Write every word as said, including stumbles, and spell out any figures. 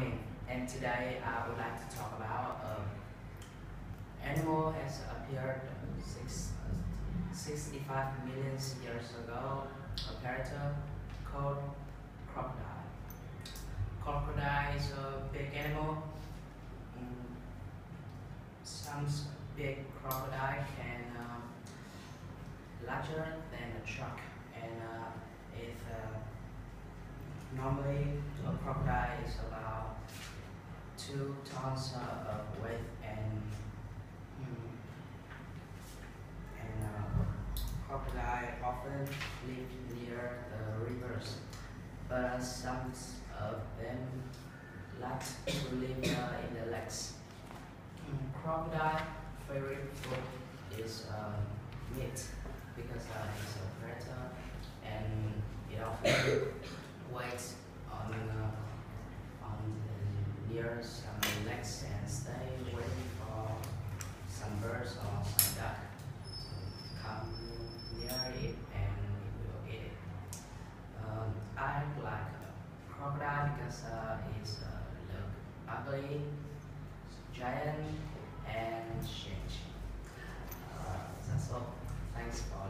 Amin, and today I would like to talk about um, animal has appeared six, sixty-five million years ago. A predator called crocodile. Crocodile is a big animal. Mm, some big crocodile can um, larger than a truck, and uh, if uh, normally a crocodile is about two tons uh, of weight, and mm, and uh, crocodile often live near the rivers, but some of them like to live uh, in the lakes. Mm, crocodile favorite food is uh, meat because uh, it's a predator, and it often waits on uh, on the near some lakes and stay waiting for some birds or some duck to come near it and it will eat it. Um, I like crocodile because uh, it's uh, look ugly, giant, and strange. Uh, that's all. Thanks for